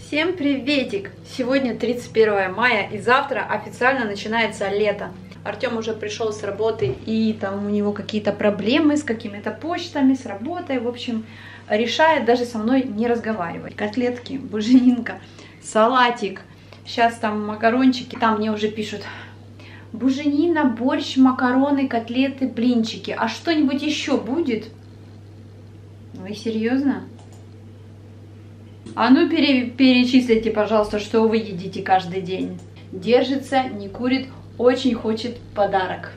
Всем приветик! Сегодня 31 мая и завтра официально начинается лето. Артем уже пришел с работы и там у него какие-то проблемы с какими-то почтами, с работой. В общем, решает даже со мной не разговаривать. Котлетки, буженинка, салатик. Сейчас там макарончики. Там мне уже пишут: буженина, борщ, макароны, котлеты, блинчики. А что-нибудь еще будет? Вы серьезно? А ну перечислите, пожалуйста, что вы едите каждый день. Держится, не курит, очень хочет подарок.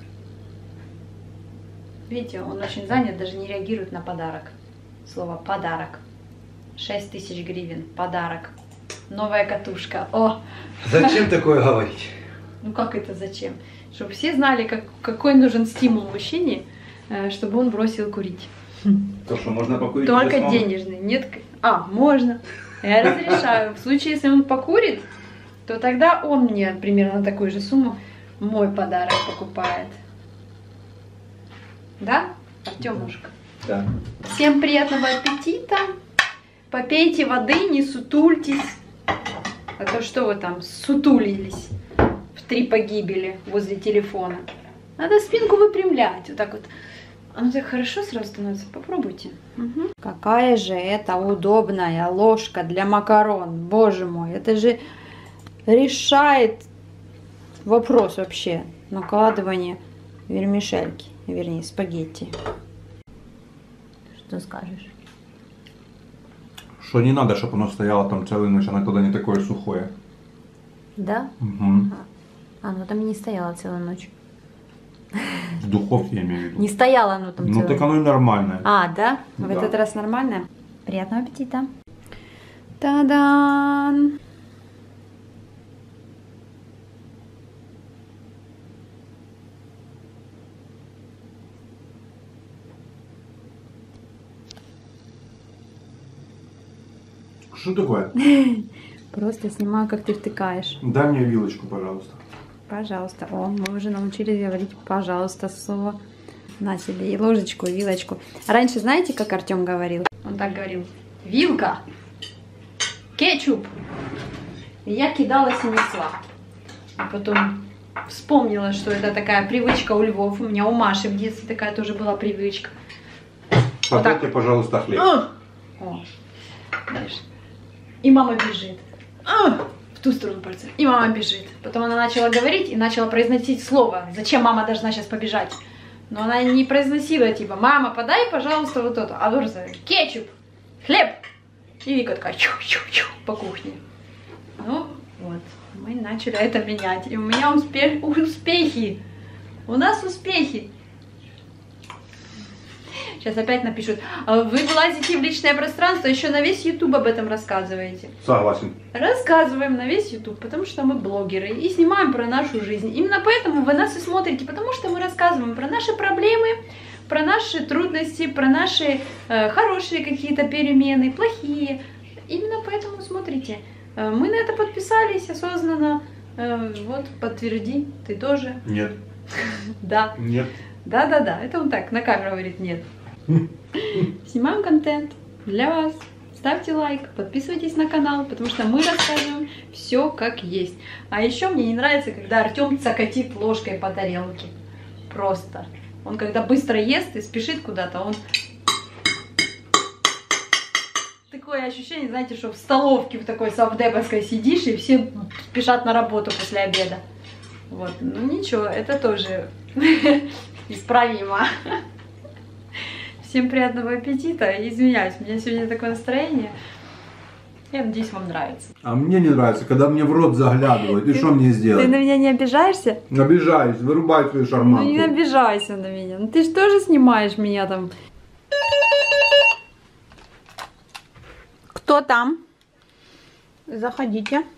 Видите, он очень занят, даже не реагирует на подарок. Слово подарок. 6000 гривен, подарок. Новая катушка. О! Зачем такое говорить? Ну как это зачем? Чтобы все знали, какой нужен стимул мужчине, чтобы он бросил курить. То, что можно покурить. Только денежный. Нет. А, можно. Я разрешаю. В случае, если он покурит, то тогда он мне примерно такую же сумму мой подарок покупает. Да, Артемушка? Да. Всем приятного аппетита. Попейте воды, не сутультесь. А то что вы там сутулились в 3 погибели возле телефона. Надо спинку выпрямлять. Вот так вот. Оно так хорошо сразу становится. Попробуйте. Угу. Какая же это удобная ложка для макарон. Боже мой, это же решает вопрос вообще накладывания вермишельки. Вернее, спагетти. Что скажешь? Что не надо, чтобы оно стояло там целую ночь, оно тогда не такое сухое. Да? Угу. Оно там не стояло целую ночь. В духовке я имею в виду. Не стояло оно там целую. Ну так оно и нормальное. А, да? В Да. этот раз нормально? Приятного аппетита. Та-дан! Что такое? Просто снимаю, как ты втыкаешь. Дай мне вилочку, пожалуйста. Пожалуйста. О, мы уже научились говорить «пожалуйста» слово. На себе и ложечку, и вилочку. Раньше знаете, как Артем говорил? Он так говорил: вилка, кетчуп. И я кидалась и несла. А потом вспомнила, что это такая привычка у львов. У меня у Маши в детстве такая тоже была привычка. Подайте, пожалуйста, хлеб. О, дальше. И мама бежит. В ту сторону пальца. И мама бежит. Потом она начала говорить и начала произносить слово. Зачем мама должна сейчас побежать? Но она не произносила, типа: мама, подай, пожалуйста, вот это. А просто кетчуп, хлеб. И Вика такая чу-чу-чу по кухне. Ну, вот. Мы начали это менять. И у меня успехи. У нас успехи. Сейчас опять напишут: вы вылазите в личное пространство, еще на весь YouTube об этом рассказываете. Согласен. Рассказываем на весь YouTube, потому что мы блогеры и снимаем про нашу жизнь. Именно поэтому вы нас и смотрите, потому что мы рассказываем про наши проблемы, про наши трудности, про наши хорошие какие-то перемены, плохие. Именно поэтому смотрите. Мы на это подписались осознанно. Вот, подтверди, ты тоже. Нет. Да. Нет. Да-да-да, это он так на камеру говорит нет. Снимаем контент для вас. Ставьте лайк, подписывайтесь на канал, потому что мы рассказываем все как есть. А еще мне не нравится, когда Артем цокотит ложкой по тарелке. Просто. Он когда быстро ест и спешит куда-то, он... Такое ощущение, знаете, что в столовке в такой совдеповской сидишь, и все спешат на работу после обеда. Вот, ну ничего, это тоже исправимо. Всем приятного аппетита. Извиняюсь, у меня сегодня такое настроение. Я надеюсь, вам нравится. А мне не нравится, когда мне в рот заглядывают. И что мне сделать? Ты на меня не обижаешься? Обижаюсь, вырубай свою шарманку. Ну не обижайся на меня. Ну ты же тоже снимаешь меня там. Кто там? Заходите.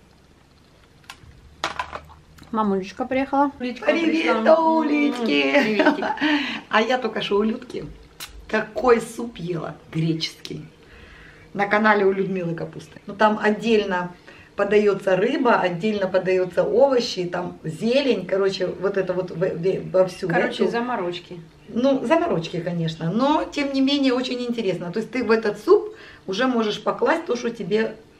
Мамулечка приехала. Привет, улитки! А я только что у Людки такой суп ела, греческий, на канале у Людмилы Капусты. Ну там отдельно подается рыба, отдельно подается овощи, там зелень, короче, вот это вот вовсю. Короче, заморочки. Ну, заморочки, конечно, но тем не менее очень интересно. То есть ты в этот суп уже можешь покласть то, что тебе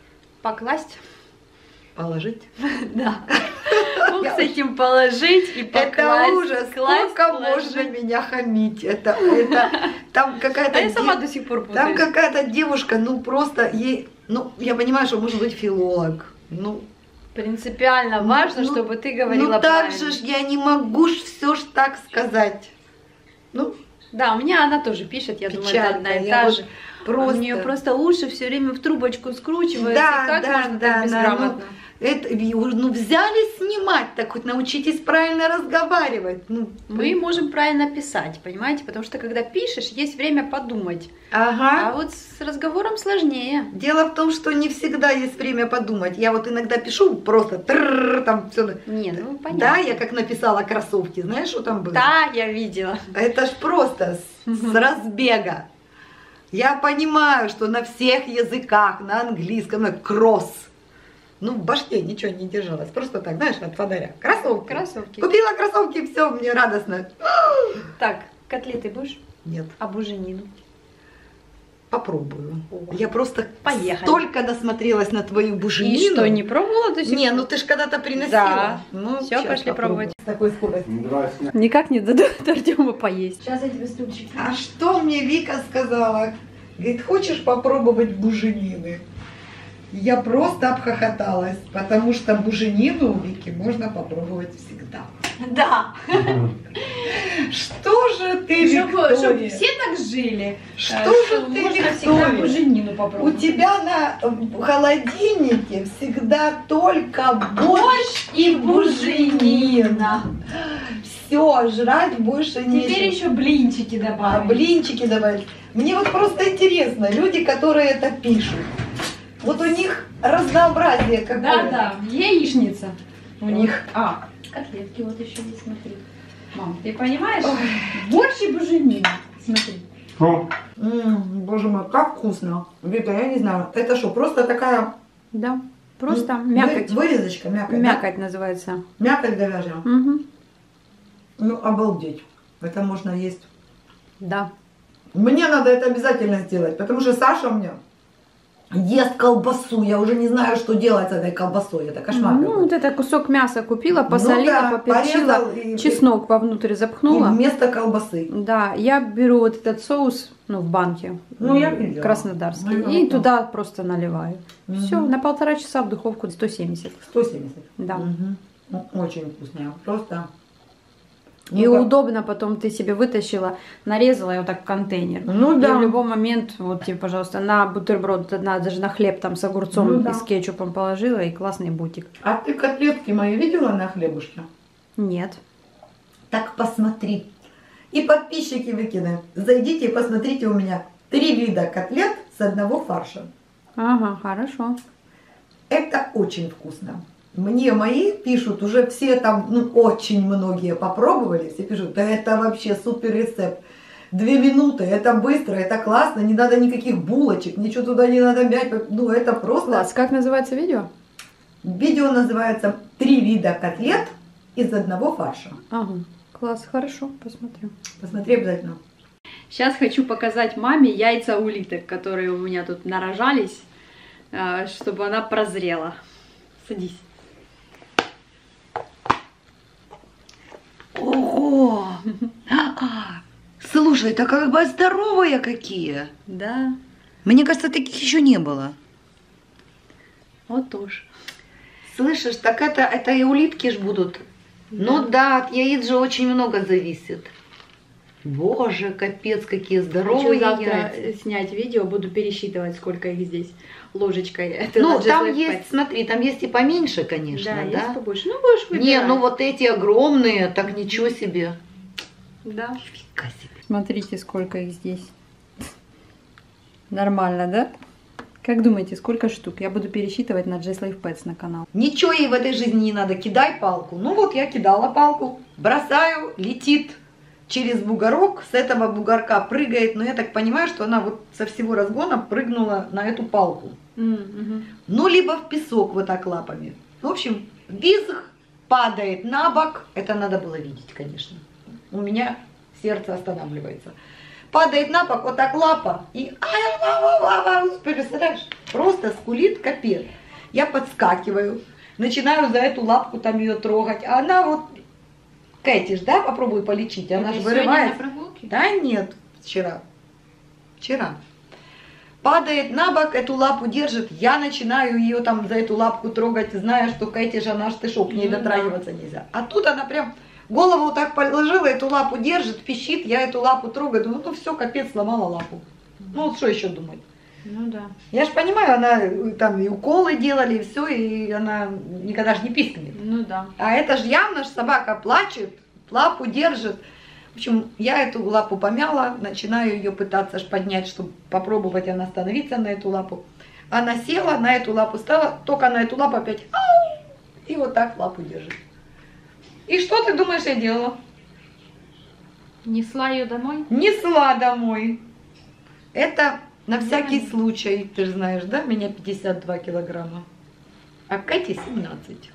покласть. Положить. Да. Бог с этим положить и покласть. Это ужас. Класть, Сколько положить. можно меня хамить? Это там какая-то... А я сама до сих пор Там путаюсь. какая-то девушка, ну просто ей... Ну, я понимаю, что может быть филолог. Ну, Принципиально важно, ну, чтобы ты говорила ну так правильно. же ж я не могу ж все ж так сказать. Ну, Да, у меня она тоже пишет, я думаю, это печалька. одна и Я та вот же. просто... У нее просто уши все время в трубочку скручиваются. Да, И как да, можно да, так да, безграмотно? Это, ну взяли снимать, так хоть научитесь правильно разговаривать. Ну, Мы можем правильно писать, понимаете? Потому что когда пишешь, есть время подумать. Ага. А вот с разговором сложнее. Дело в том, что не всегда есть время подумать. Я вот иногда пишу просто там все. Не, ну понятно. Да, я как написала кроссовки, знаешь, что там было? Да, я видела. Это ж просто с разбега. Я понимаю, что на всех языках, на английском, на кросс. Ну, в башке ничего не держалось. Просто так, знаешь, от фонаря. Кроссовки. Кроссовки. Купила кроссовки, все, мне радостно. Так, котлеты будешь? Нет, А буженину? попробую. О. Я просто Поехали. столько насмотрелась на твою буженину. И что, не пробовала до сих Не, пор? ну ты ж когда-то приносила. Да. Ну, Всё, щас пошли попробуем. пробовать. С такой скоростью. Здрасте. Никак не дадут Артему поесть. Сейчас я тебе стульчик. А что мне Вика сказала? Говорит, хочешь попробовать буженины? Я просто обхохоталась, потому что буженину у Вики можно попробовать всегда. Да. Что же ты, Чтобы Виктория? все так жили. Что же ты, можно всегда Виктория? буженину У попробовать. тебя на холодильнике всегда только борщ и буженина. Все, жрать больше Теперь нечего. еще блинчики А добавим. блинчики добавить. Мне вот просто интересно, люди, которые это пишут, вот у них разнообразие какое. Да, яичница у Вот. них. А, котлетки вот еще есть, смотри. Мам, ты понимаешь? Борщ и буженина. Смотри. О, Боже мой, как вкусно. Вика, я не знаю, это что, просто такая Да, просто ну, мякоть. Вырезочка, мякоть. да? Мякоть называется. Мякоть говяжья. Угу. Ну, обалдеть. Это можно есть. Да. Мне надо это обязательно сделать, потому что Саша у меня ест колбасу. Я уже не знаю, что делать с этой колбасой. Это кошмар. Ну, какой-то. вот это кусок мяса купила, посолила, Ну да, поперчила, порезал и- чеснок вовнутрь И запхнула. вместо колбасы. Да, я беру вот этот соус, ну, в банке, Ну, я видела. краснодарский, Ну, и да. туда просто наливаю. Мгм. Все, на 1,5 часа в духовку 170. 170. Да. Мгм. Ну, очень вкусная. Просто. И Ну, как- удобно, потом ты себе вытащила, нарезала его так в контейнер. Ну И да. в любой момент, вот тебе, пожалуйста, на бутерброд, даже на хлеб там с огурцом Ну да. и с кетчупом положила, и классный бутик. А ты котлетки мои видела на хлебушке? Нет. Так посмотри. И подписчики выкидывают. Зайдите и посмотрите у меня 3 вида котлет с одного фарша. Ага, хорошо. Это очень вкусно. Мне мои пишут, уже все там, ну, очень многие попробовали, все пишут, да это вообще супер рецепт. 2 минуты, это быстро, это классно, не надо никаких булочек, ничего туда не надо мять, ну это просто. Класс. Как называется видео? Видео называется «3 вида котлет из одного фарша». Ага. Класс, хорошо, посмотрю. Посмотри обязательно. Сейчас хочу показать маме яйца улиток, которые у меня тут нарожались, чтобы она прозрела. Садись. Ого! Слушай, это как бы здоровые какие. Да, Мне кажется, таких еще не было. вот тоже. Слышишь, так это и улитки ж будут. Ну да, от яиц же очень много зависит. Боже, капец, какие Хочу здоровые завтра яйца. снять видео, буду пересчитывать, сколько их здесь ложечкой. Это Ну, на там Just Life есть, Pets. смотри, там есть и поменьше, конечно, Да, да? есть побольше. Ну, будешь выбирать. Не, ну вот эти огромные, так ничего себе. Да. Фига себе. Смотрите, сколько их здесь. Нормально, да? Как думаете, сколько штук? Я буду пересчитывать на Just Life Pets на канал. Ничего ей в этой жизни не надо, кидай палку. Ну вот я кидала палку, бросаю, летит через бугорок, с этого бугорка прыгает, но я так понимаю, что она вот со всего разгона прыгнула на эту палку. Ну, либо в песок вот так лапами. В общем, визг падает на бок, это надо было видеть, конечно. У меня сердце останавливается. Падает на бок, вот так лапа, и представляешь, просто скулит капец. Я подскакиваю, начинаю за эту лапку там ее трогать, а она вот, Кэти ж, да, попробуй полечить, она же вырывает. Да нет, вчера. Падает на бок, эту лапу держит, я начинаю ее там за эту лапку трогать, зная, что Кэти же она штышок, к ней дотрагиваться нельзя. А тут она прям голову вот так положила, эту лапу держит, пищит, я эту лапу трогаю, думаю, ну все, капец, сломала лапу. Ну вот что еще думать? Ну да. Я же понимаю, она там и уколы делали, и все, и она никогда же не пискнет. Ну да. А это же явно ж собака плачет, лапу держит. В общем, я эту лапу помяла, начинаю ее пытаться поднять, чтобы попробовать она становиться на эту лапу. Она села, на эту лапу стала, только на эту лапу опять, ау, и вот так лапу держит. И что ты думаешь, я делала? Несла ее домой? Несла домой. Это на всякий случай, ты же знаешь, да, меня 52 килограмма, а Кэти 17.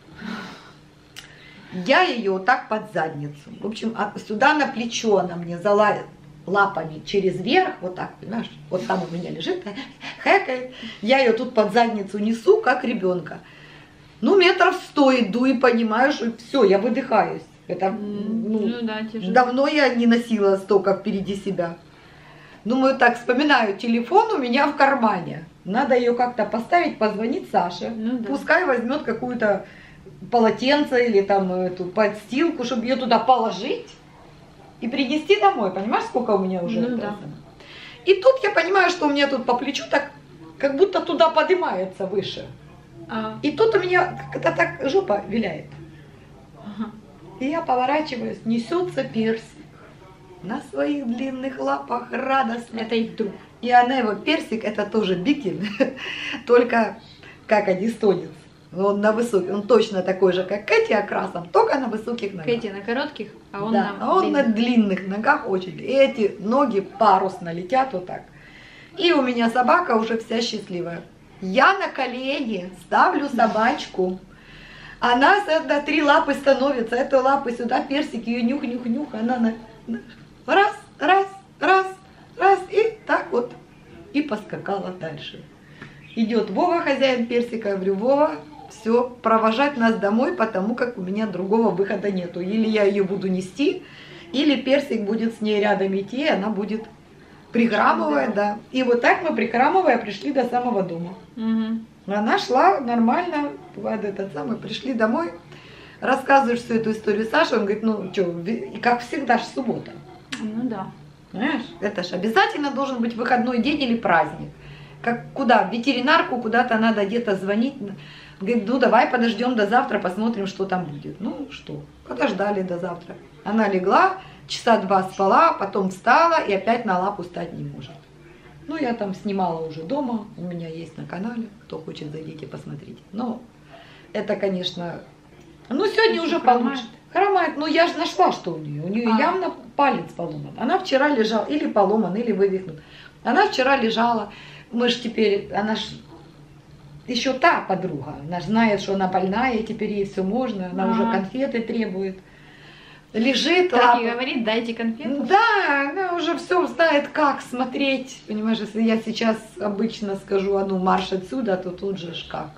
Я ее вот так под задницу. В общем, сюда на плечо она мне залазит лапами через верх, вот так, понимаешь? Вот там у меня лежит, хэкает. Я ее тут под задницу несу, как ребенка. Ну, метров 100 иду и понимаю, что все, я выдыхаюсь. Это, да, давно я не носила столько впереди себя. Думаю, так, вспоминаю, телефон у меня в кармане. Надо ее как-то поставить, позвонить Саше. Пускай возьмет какую-то полотенце или там эту подстилку, чтобы ее туда положить и принести домой. Понимаешь, сколько у меня уже? Да. И тут я понимаю, что у меня тут по плечу так, как будто туда поднимается выше. И тут у меня как-то так жопа виляет. И я поворачиваюсь, несется персик на своих длинных лапах радостно. Это их друг. И она его, персик, это тоже бикель, только как одистонец. Он на высоких, он точно такой же, как Кэти, окрасом, только на высоких ногах. Кэти на коротких, а он да, на он на длинных ногах очень. И эти ноги парусно летят вот так. И у меня собака уже вся счастливая. Я на колени ставлю собачку. Она на 3 лапы становится, эту лапы сюда, персик, ее нюх, она раз, и так вот, и поскакала дальше. Идет Вова, хозяин персика, я говорю, Вова, все, провожать нас домой, потому как у меня другого выхода нету. Или я ее буду нести, или персик будет с ней рядом идти, и она будет прихрамывая, да. И вот так мы, прихрамывая, пришли до самого дома. Она шла нормально, пришли домой, рассказываешь всю эту историю Саше, он говорит, ну что, как всегда ж суббота. Ну да. Понимаешь, это ж обязательно должен быть выходной день или праздник. Как куда, в ветеринарку куда-то надо где-то звонить. Говорит, ну давай подождем до завтра, посмотрим, что там будет. Ну что, подождали до завтра. Она легла, часа 2 спала, потом встала и опять на лапу стать не может. Ну я там снимала уже дома, у меня есть на канале, кто хочет, зайдите, посмотрите. Но это, конечно, ну сегодня уже получше. Хромает, ну я же нашла, что у нее явно палец поломан. Она вчера лежала, или поломан, или вывихнут. Она вчера лежала, мы ж теперь, она ж еще та подруга, она ж знает, что она больная, и теперь ей все можно, она уже конфеты требует. Лежит, так лапа. И говорит, дайте конфету. Да, она уже все знает, как смотреть. Понимаешь, если я сейчас обычно скажу, а ну марш отсюда, то тут же ж как.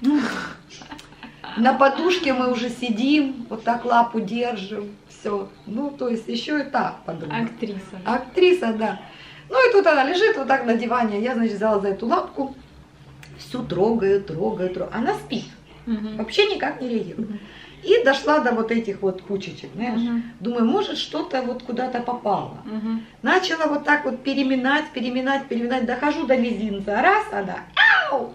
На подушке мы уже сидим, вот так лапу держим, все. Ну, то есть еще и та подруга. Актриса. Актриса, да. Ну и тут она лежит вот так на диване. Я, значит, взяла за эту лапку, всю трогаю. Она спит, вообще никак не реагирует. И дошла до вот этих вот кучечек, знаешь. Думаю, может что-то вот куда-то попало. Начала вот так вот переминать. Дохожу до мизинца. Раз, она, ау!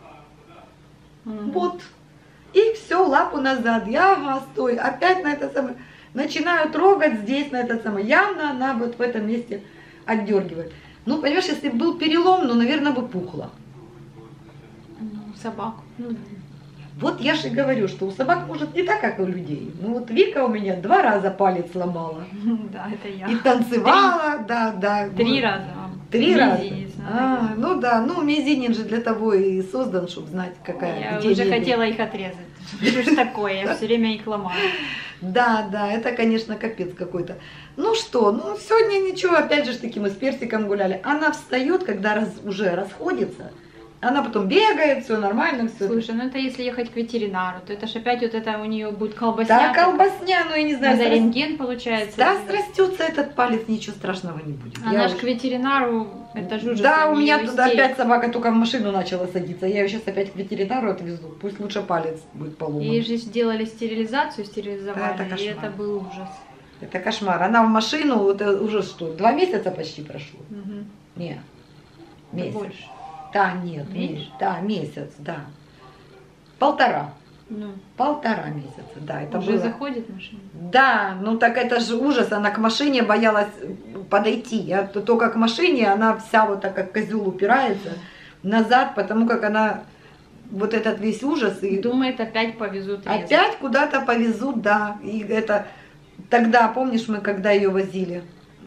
Вот. И все, лапу назад. Я стой. Опять на это самое. Начинаю трогать здесь, на это самое. Явно она вот в этом месте отдергивает. Ну, понимаешь, если бы был перелом, ну, наверное, бы пухло. Собаку. Вот я же и говорю, что у собак может не так, как у людей. Ну вот Вика у меня 2 раза палец сломала. Да, это я. И танцевала, да. 3 раза. 3 раза. Ну да, ну мизинец же для того и создан, чтобы знать, какая. Я уже хотела их отрезать. Что ж такое, я все время их ломаю. Да, это, конечно, капец какой-то. Ну что, ну сегодня ничего, опять же таки мы с персиком гуляли. Она встает, когда уже расходится, Она потом бегает, все нормально, все. Слушай, ну это если ехать к ветеринару, то это ж опять вот это у нее будет колбасня. Да, колбасня, ну я не знаю. Надо рентген, получается. Да, срастется этот палец, ничего страшного не будет. Она ж к ветеринару, это же ужас. Да, у меня нее туда истерика. опять собака только в машину начала садиться. Я ее сейчас опять к ветеринару отвезу. Пусть лучше палец будет поломан. Ей же сделали стерилизацию, стерилизовали, Да, это и кошмар. это был ужас. Это кошмар. Она в машину, это уже что, 2 месяца почти прошло? Угу. Нет. Да Месяц. больше. Да, нет, Меньше? да, месяц, да. 1,5. Ну, 1,5 месяца, да. Это уже было. заходит машина. Да, ну так это же ужас. Она к машине боялась подойти. Я только к машине, она вся вот так как козел упирается назад, потому как она вот этот весь ужас и Думает, опять повезут резать. опять куда-то повезут, да. И это тогда, помнишь, мы когда ее возили,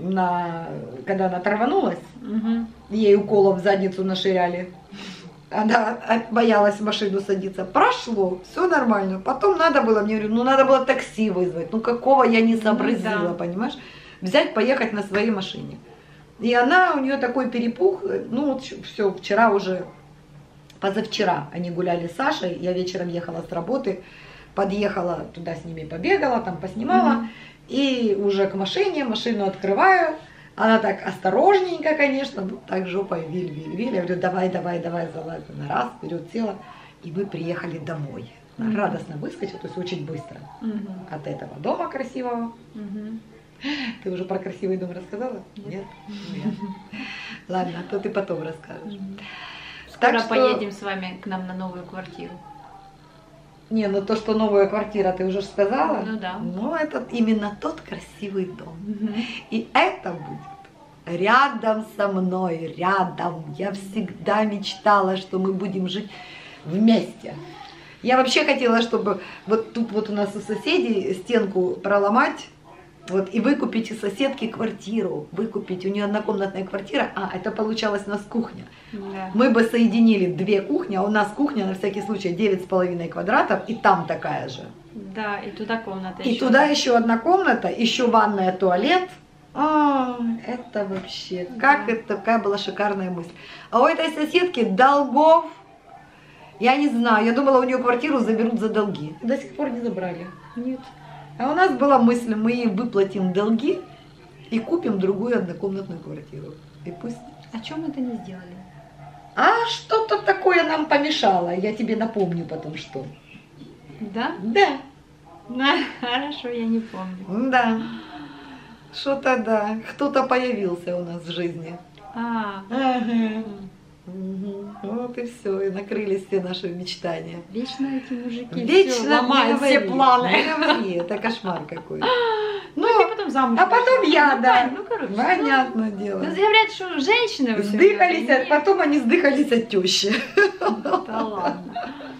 когда она оторванулась, Угу. ей уколов в задницу наширяли. Она боялась в машину садиться. Прошло, все нормально. Потом надо было, мне говорю, ну надо было такси вызвать. Ну какого я не сообразила, да. понимаешь? Взять, поехать на своей машине. И она, у нее такой перепух, ну вот все, вчера уже, позавчера они гуляли с Сашей, я вечером ехала с работы, подъехала туда с ними, побегала, там поснимала, Мгм. и уже к машине, машину открываю, она так осторожненько, конечно, ну так жопой виль. Я говорю, давай, залазь. Она раз, вперед села, и мы приехали домой. Она Мгм. радостно выскочила, то есть очень быстро Угу. от этого дома красивого. Угу. Ты уже про красивый дом рассказала? Нет? Нет. Ладно, то ты потом расскажешь. Скоро Так что- поедем с вами к нам на новую квартиру. Не, ну то, что новая квартира, ты уже сказала. Ну да. Ну, это именно тот красивый дом. Мгм. И это будет рядом со мной, рядом. Я всегда мечтала, что мы будем жить вместе. Я вообще хотела, чтобы вот тут вот у нас у соседей стенку проломать, вот, и выкупить у соседки квартиру, выкупить. У нее однокомнатная квартира, это получалось у нас кухня. Да. Мы бы соединили 2 кухни, а у нас кухня на всякий случай 9,5 квадратов, и там такая же. Да, и туда комната И еще. туда еще одна комната, еще ванная, туалет. Это вообще, как Да. это такая была шикарная мысль. А у этой соседки долгов, я не знаю, я думала, у нее квартиру заберут за долги. До сих пор не забрали. Нет. А у нас была мысль, мы ей выплатим долги и купим другую однокомнатную квартиру. И пусть... А чем это не сделали? А что-то такое нам помешало, я тебе напомню потом, что. Да? Да, Да, хорошо, я не помню. да, что-то да, кто-то появился у нас в жизни. А, Ага. Мгм. Вот и все, и накрылись все наши мечтания. вечно эти мужики Вечно всё ломают все планы. Не говори, это кошмар какой. Ну, и ты потом замуж а потом пошла. я, Ну, да. Тань, ну, короче. Понятное дело. Ну, говорят, что женщины у всех Сдыхались, так, потом они сдыхались от тещи. Да ладно.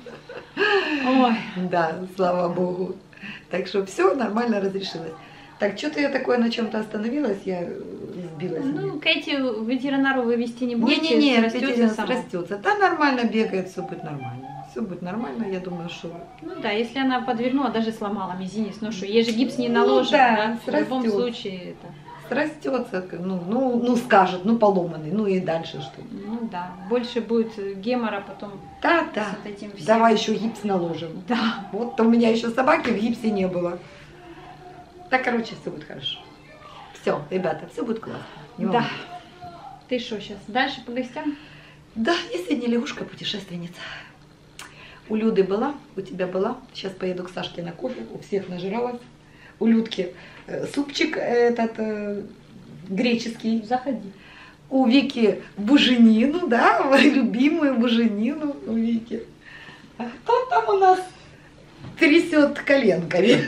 Ой, Да, слава богу. Так что все нормально разрешилось. Так, что-то я такое на чем-то остановилась, я сбилась. ну, Кэти ветеринару вывести не будете, Не-не-не, растётся само. растется. Да нормально бегает, все будет нормально. Все будет нормально, я думаю, что... Ну да, если она подвернула, даже сломала мизинец, ну что, ей же гипс не наложен, да, да, в любом срастётся. случае это. Срастется, ну скажет, ну поломанный, ну и дальше что. Ну да, больше будет гемора потом Да. с вот этим всем. Давай еще гипс наложим. Да. Вот у меня еще собаки в гипсе не было. Так, короче, все будет хорошо. Все, ребята, все будет классно. Не Да. волнуйтесь. Ты что, сейчас дальше по гостям? Да, я сегодня лягушка-путешественница. У Люды была, у тебя была. Сейчас поеду к Сашке на кофе, у всех нажиралась. У Людки супчик этот греческий. Заходи. У Вики буженину, да, любимую буженину у Вики. А кто там у нас трясет коленками?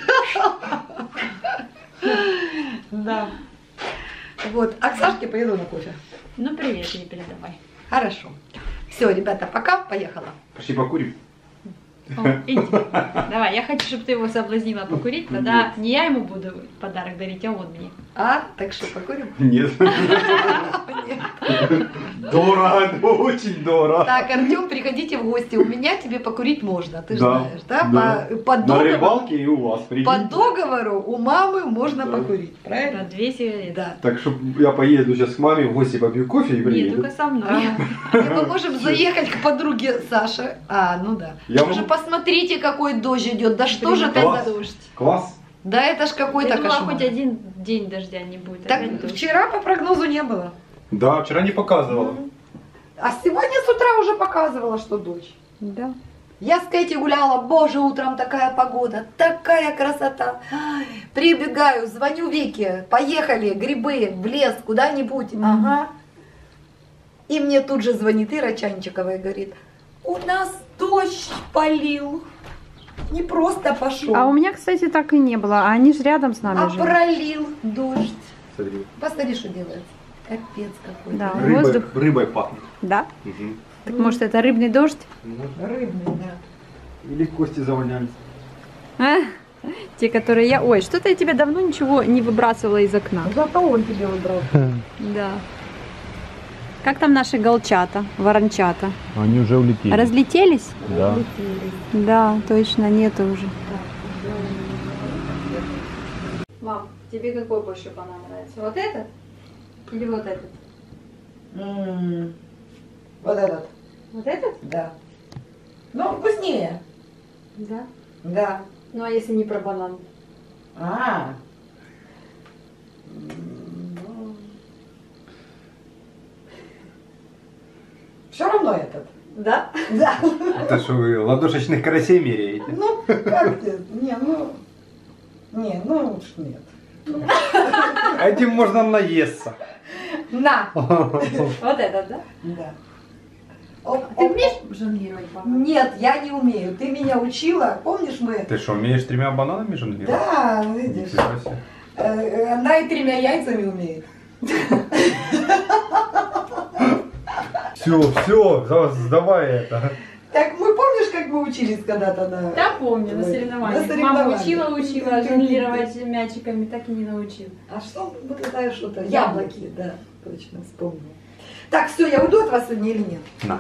Да. Вот, а к Сашке поеду на кофе. Ну, привет ей передавай. Хорошо. Все, ребята, пока, поехала. Пошли покурим. О, иди. Давай, я хочу, чтобы ты его соблазнила покурить, тогда не я ему буду подарок дарить, а он мне. А? Так что, покурим? Нет. Дорого, очень дорого. Так, Артем, приходите в гости. У меня тебе покурить можно, ты же Да, знаешь, да? да. По На договору, рыбалке и у вас, по прикинь. договору у мамы можно Да. покурить, правильно? 2 сигареты. Да. Так что я поеду сейчас к маме в гости, попью кофе и Нет, приеду. только со мной. И мы можем заехать к подруге Саши. А, ну да. Я Уже могу- посмотрите, какой дождь идет. Да что же Блин, это Класс. за... дождь. Класс. Да это ж какой-то Я думала, кошмар. хоть один день дождя не будет. Так опять дождь. вчера по прогнозу не было. Да, вчера не показывала. А сегодня с утра уже показывала, что дождь. Да. Я с Кэти гуляла, боже, утром такая погода, такая красота. Ай, прибегаю, звоню Вике, поехали, грибы, в лес, куда-нибудь. Ага. И мне тут же звонит Ира Чанчикова и говорит, у нас дождь полил. Не просто пошел, А у меня, кстати, так и не было. А они же рядом с нами а живут. пролил дождь. Смотри. Посмотри, что делается. Капец какой. Да. Рыбой, Воздух. рыбой пахнет. Да? Угу. Так может это рыбный дождь? Рыбный, да. Или кости завонялись. А? Те, которые я... Ой, что-то я тебе давно ничего не выбрасывала из окна. Зато он тебе выбрал. Да. Как там наши голчата, ворончата? Они уже улетели. Разлетелись? Да. Да, точно, нету уже. Мам, тебе какой больше понравится? Вот этот? Или вот этот? Вот этот. Вот этот? Да. Ну, вкуснее. Да. Да. Ну а если не про банан? А. Все равно этот. Да. Да. Это что вы ладошечных карасей меряете? Ну, как ты? Не, ну. Не, ну уж нет. Этим можно наесться. На. Вот этот, да? Да. Ты умеешь жонглировать банан? Нет, я не умею. Ты меня учила. Помнишь мы? Ты что, умеешь 3 бананами жонглировать? Да, видишь. Нифига себе. Она и 3 яйцами умеет. Все, сдавай это. Так мы помнишь, как мы учились когда-то на... Да, помню, на соревнованиях. На Мама соревнованиях. учила жонглировать мячиками, так и не научила. А что, вот это что-то? Яблоки, да, точно, вспомнила. Так, все, я уйду от вас сегодня или нет? На.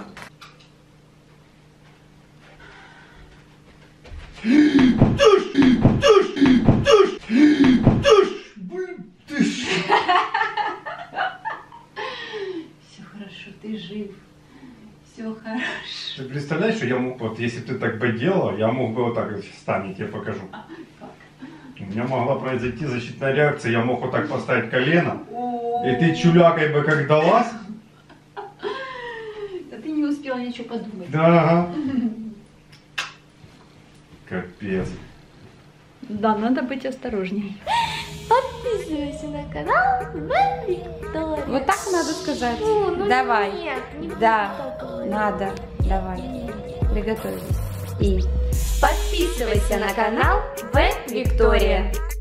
Все хорошо, ты жив. Все хорошо. Ты представляешь, что я мог, вот если ты так бы делала, я мог бы вот так вот встань, я тебе покажу. У меня могла произойти защитная реакция, я мог вот так поставить колено, и ты чулякой бы как далась. Да ты не успела ничего подумать. Да, ага. Капец. Да, надо быть осторожней. Подписывайся на канал Вэн Виктория. Вот так надо сказать. Ну, Давай. Нет, не Да, буду так говорить. надо. Давай. Приготовились. И Подписывайся на канал Вэн Виктория.